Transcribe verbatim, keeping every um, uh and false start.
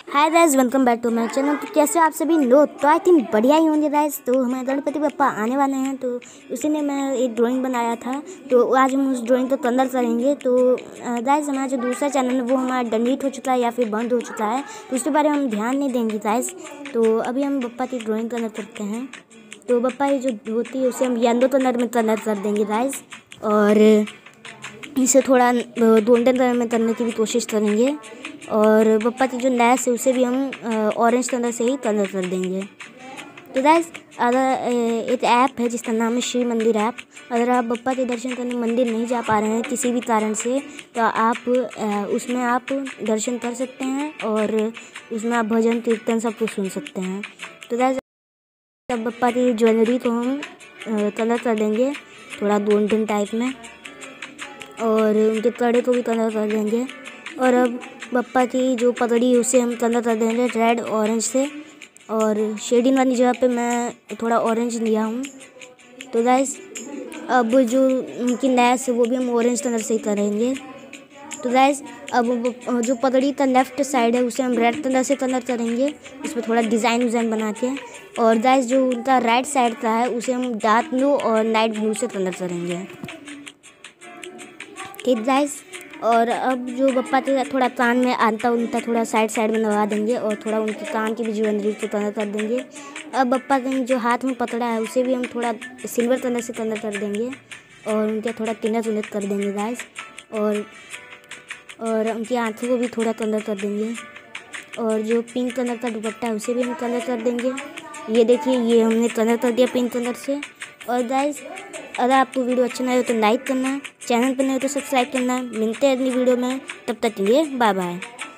Hi guys, welcome back to my channel. तो कैसे आप सभी लोग? तो आई थिंक बढ़िया ही होंगे गाइस। तो हमारे गणपति बप्पा आने वाले हैं, तो उसी ने मैं एक ड्राइंग बनाया था। तो आज हम उस ड्राइंग को कलर करेंगे। तो गाइस, हमारा जो दूसरा चैनल है वो हमारा डिलीट हो चुका है या फिर बंद हो चुका है, तो उसके बारे में हम ध्यान नहीं देंगे गाइस। तो अभी हम बप्पा की ड्राइंग कलर करते हैं। तो बप्पा की जो होती है उसे हम येलो कलर में कलर कर देंगे गाइस, और इसे थोड़ा गोल्डन कलर में करने की भी कोशिश करेंगे। और बप्पा की जो नैस है उसे भी हम ऑरेंज कलर से ही कलर कर देंगे। तो गाइस, अगर एक ऐप है जिसका नाम है शिव मंदिर ऐप। अगर आप बप्पा के दर्शन करने मंदिर नहीं जा पा रहे हैं किसी भी कारण से, तो आप उसमें आप दर्शन कर सकते हैं और उसमें आप भजन कीर्तन सब कुछ सुन सकते हैं। तो गाइस, अब बप्पा की ज्वेलरी को हम कलर कर देंगे थोड़ा गोल्डन टाइप में, और उनके कड़े को भी कलर कर देंगे। और अब बप्पा की जो पगड़ी उसे हम कलर कर देंगे रेड ऑरेंज से, और शेडिंग वाली जगह पे मैं थोड़ा ऑरेंज लिया हूँ। तो गाइस, अब जो उनकी नैस है वो भी हम ऑरेंज कलर से ही करेंगे। तो गाइस, अब जो पगड़ी का लेफ्ट साइड है उसे हम रेड कलर से कलर करेंगे, उसमें थोड़ा डिज़ाइन विज़ाइन बना के। और गाइस, जो उनका राइट साइड का है उसे हम डार्क ब्लू और नाइट ब्लू से कलर करेंगे, ठीक गाइस। और अब जो बप्पा के थोड़ा कान में आता उनका थोड़ा साइड साइड में लगा देंगे, और थोड़ा उनके कान की भी ज्वेलरी को कलर कर देंगे। अब बप्पा के जो हाथ में पकड़ा है उसे भी हम थोड़ा सिल्वर कलर से कलर कर देंगे, और उनके थोड़ा तिनक उनक कर देंगे गाइस। और और उनकी आँखों को भी थोड़ा कलर कर देंगे, और जो पिंक कलर का दुपट्टा है उसे भी हम कलर कर देंगे। ये देखिए, ये हमने कलर कर दिया पिंक कलर से। और गाइस, अगर आपको वीडियो अच्छा लगे तो लाइक करना, चैनल पर नहीं हो तो सब्सक्राइब करना। मिलते हैं अगली वीडियो में, तब तक के लिए बाय बाय।